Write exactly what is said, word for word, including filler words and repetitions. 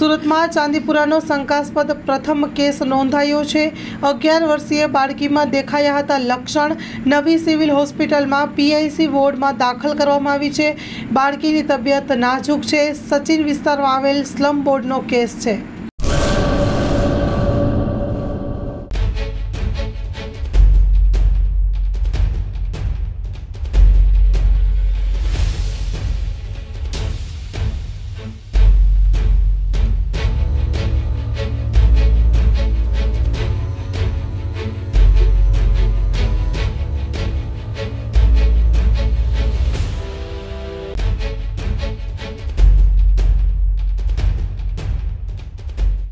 સુરતમાં ચાંદીપુરાનો શંકાસ્પદ પ્રથમ કેસ નોંધાયો છે। અગિયાર વર્ષીય બાળકીમાં દેખાયા હતા લક્ષણ। નવી સિવિલ હોસ્પિટલમાં પીઆઈસી વોર્ડમાં દાખલ કરવામાં આવી છે। બાળકીની તબિયત નાજુક છે। સચિન વિસ્તારમાં આવેલ સ્લમ બોર્ડનો કેસ છે।